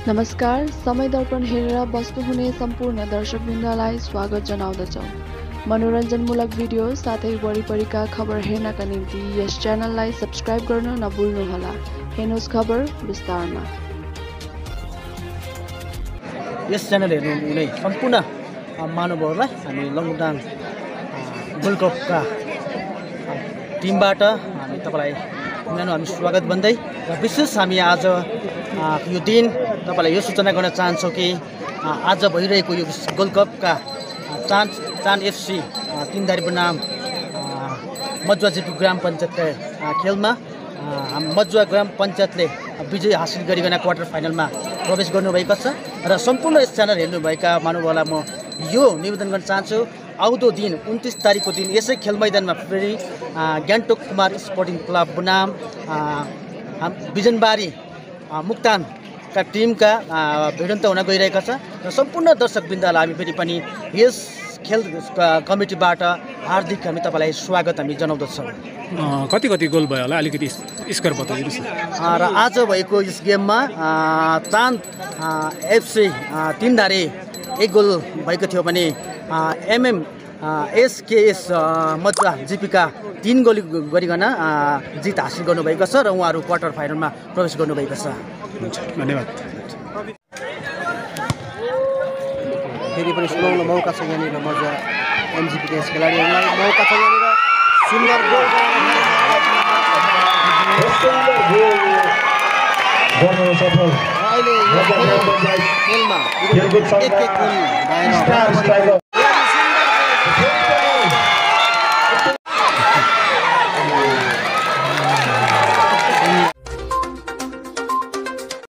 नमस्कार, समय दर्पण हेरेर बस्नुहुने सम्पूर्ण दर्शकवृन्दलाई स्वागत जनाउँदछौँ। मनोरञ्जनमूलक भिडियो साथै वरिपरिका खबर हेर्नका निम्ति यस च्यानललाई सब्स्क्राइब गर्न नभुल्नुहोला। हेर्नुहोस् खबर विस्तारमा। यस च्यानल हेर्नुहुने सम्पूर्ण महानुभावहरूलाई हामी लङबुटाङ गोल्ड कपका टिमबाट हामी तपाईलाई हामी स्वागत भन्दै र विशेष हामी आज यो दिन तपाईलाई यो सूचना गर्न चाहन्छौँ कि आज भइरहेको यो गोल्ड कपका चाँद एफसी तीनधारे बनाम मजुवा जिपी ग्राम पञ्चायतका खेलमा मजुवा ग्राम पञ्चायतले विजय हासिल गरिकन क्वार्टर फाइनलमा प्रवेश गर्नुभएको छ र सम्पूर्ण यस च्यानल हेर्नुभएका महानुभावलाई म यो निवेदन गर्न चाहन्छु, आउँदो दिन 29 तारिकको दिन यसै खेल मैदानमा फेरि गान्तोक कुमार स्पोर्टिङ क्लब बनाम बिजनबारी मुक्तानका टिमका भिडन्त हुन गइरहेको छ र सम्पूर्ण दर्शकवृन्दलाई हामी फेरि पनि यस खेल कमिटीबाट हार्दिक हामी तपाईलाई स्वागत हामी जनाउँदछौँ। कति गोल भयो होला अलिकति स्कोर बताइदिनुस् र आज भएको यस गेममा चाँद एफसी तीनधारे 1 गोल भएको थियो भने एसकेएस मजुवा जिपीका 3 गोल गरिकन जित हासिल गर्नुभएको छ र उहाँहरू क्वार्टर फाइनलमा प्रवेश गर्नुभएको छ। धन्यवाद। फेरि पनि सुनाउन मौका छ यहाँनिर मजुवा एमजिपीका यस खेलाडीहरूलाई मौका छ यहाँनिर सुन्दर गोल अहिले खेलमा एक गोल